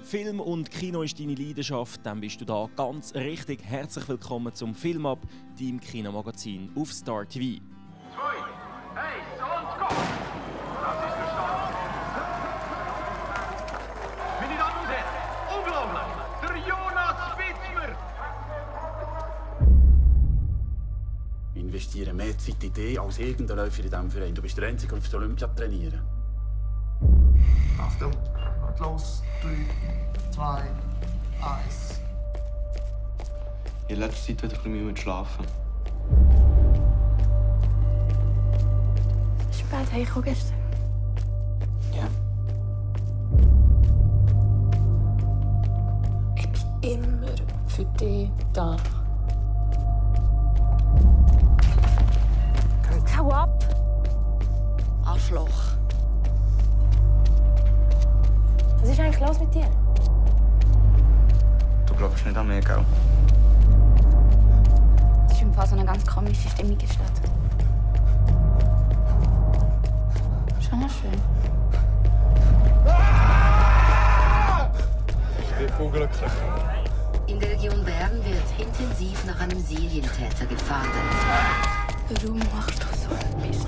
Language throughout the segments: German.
Film und Kino ist deine Leidenschaft, dann bist du da ganz richtig. Herzlich willkommen zum Film-Up, deinem Kinomagazin auf Star TV. 2, 1 und go! Das ist gestartet. Meine Damen und Herren, unglaublich! Der Jonas Wittmer! Investiere mehr Zeit in dich als irgendein Läufer in diesem Verein. Du bist der Einzige, der auf der Olympia trainieren. Achtung, und los. 3, 2, 1. In letzter Zeit wieder ein bisschen müde schlafen. Spät heimgekommen gestern. Ja. Ich bin immer für dich da. Hau ab! Arschloch. Was ist eigentlich los mit dir? Du glaubst nicht an mich, gell? Es ist im Fall so eine ganz komische Stimmung in der Stadt. Schon noch schön. Ich bin unglücklich. In der Region Bern wird intensiv nach einem Serientäter gefahndet. Warum machst du so etwas?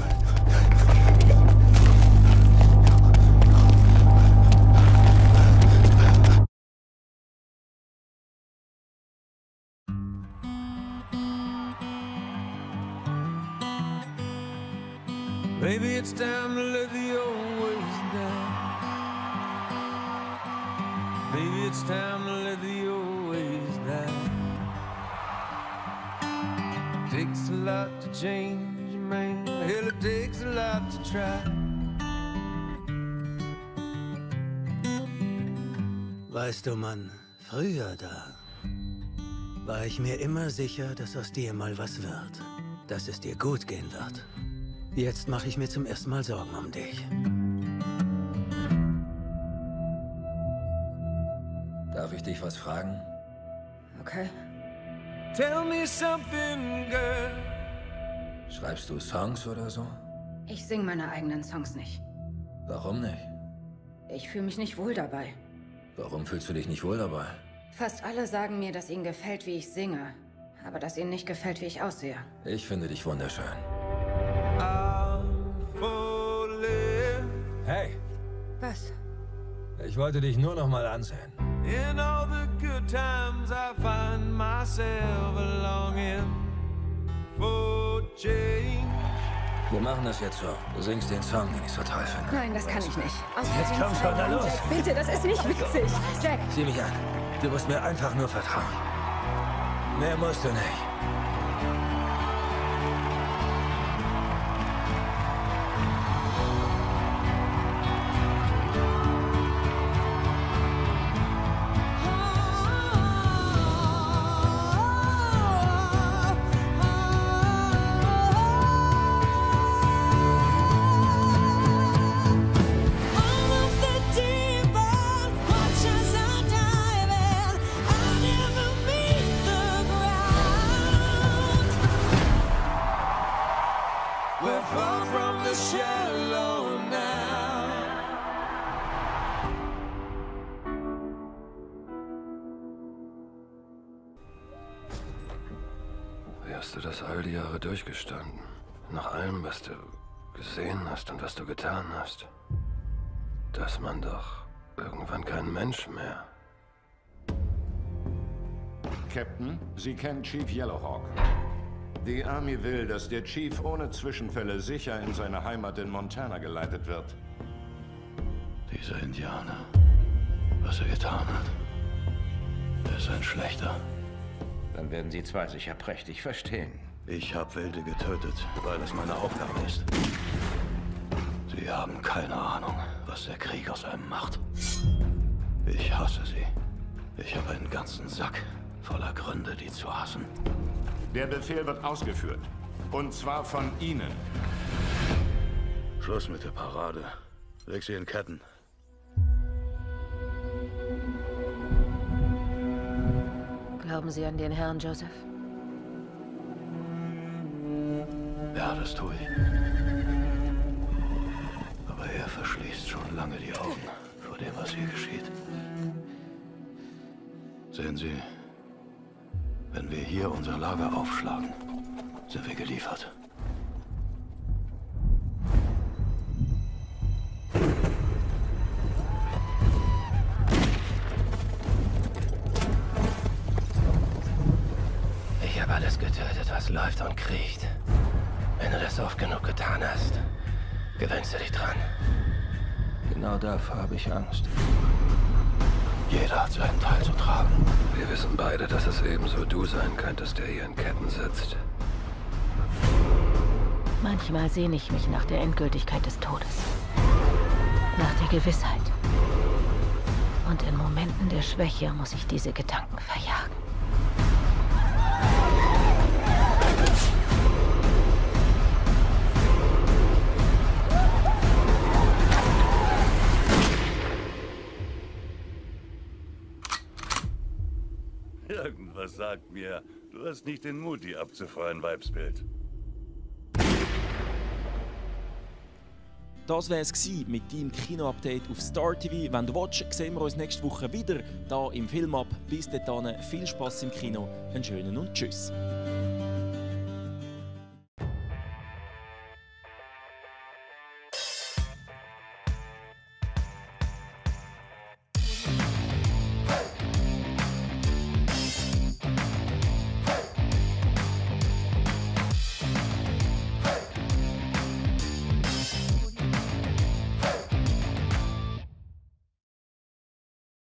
Maybe it's time to let the old ways down. Maybe it's time to let the old ways down. Takes a lot to change, man. Hell, it takes a lot to try. Weißt du, Mann, früher da war ich mir immer sicher, dass aus dir mal was wird. Dass es dir gut gehen wird. Jetzt mache ich mir zum ersten Mal Sorgen um dich. Darf ich dich was fragen? Okay. Tell me something, girl. Schreibst du Songs oder so? Ich singe meine eigenen Songs nicht. Warum nicht? Ich fühle mich nicht wohl dabei. Warum fühlst du dich nicht wohl dabei? Fast alle sagen mir, dass ihnen gefällt, wie ich singe. Aber dass ihnen nicht gefällt, wie ich aussehe. Ich finde dich wunderschön. Hey, Was? ich wollte dich nur noch mal ansehen. In all the good times I find myself longing for change. Wir machen das jetzt so. Du singst den Song, den ich so toll finde. Nein, das kann ich nicht. Jetzt komm schon, na los. Jack, bitte, das ist nicht witzig. Jack! Sieh mich an. Du musst mir einfach nur vertrauen. Mehr musst du nicht. We're far from the shallow now. Wie hast du das all die Jahre durchgestanden? Nach allem, was du gesehen hast und was du getan hast. Da ist man doch irgendwann kein Mensch mehr. Captain, Sie kennen Chief Yellowhawk. Die Army will, dass der Chief ohne Zwischenfälle sicher in seine Heimat in Montana geleitet wird. Dieser Indianer, was er getan hat, er ist ein Schlechter. Dann werden Sie zwei sicher prächtig verstehen. Ich habe Wilde getötet, weil es meine Aufgabe ist. Sie haben keine Ahnung, was der Krieg aus einem macht. Ich hasse sie. Ich habe einen ganzen Sack voller Gründe, die zu hassen. Der Befehl wird ausgeführt. Und zwar von Ihnen. Schluss mit der Parade. Leg sie in Ketten. Glauben Sie an den Herrn, Joseph? Ja, das tue ich. Aber er verschließt schon lange die Augen vor dem, was hier geschieht. Sehen Sie, wenn wir hier unser Lager aufschlagen, sind wir geliefert. Ich habe alles getötet, was läuft und kriecht. Wenn du das oft genug getan hast, gewöhnst du dich dran. Genau davor habe ich Angst. Jeder hat seinen Teil zu tragen. Wir wissen beide, dass es ebenso du sein könntest, der hier in Ketten sitzt. Manchmal sehne ich mich nach der Endgültigkeit des Todes. Nach der Gewissheit. Und in Momenten der Schwäche muss ich diese Gedanken verjagen. Irgendwas sagt mir, du hast nicht den Mut, die abzufeuern, Weibsbild. Das war es mit deinem Kino-Update auf Star TV. Wenn du willst, sehen wir uns nächste Woche wieder hier im Filmab. Bis dahin, viel Spass im Kino, einen schönen und tschüss.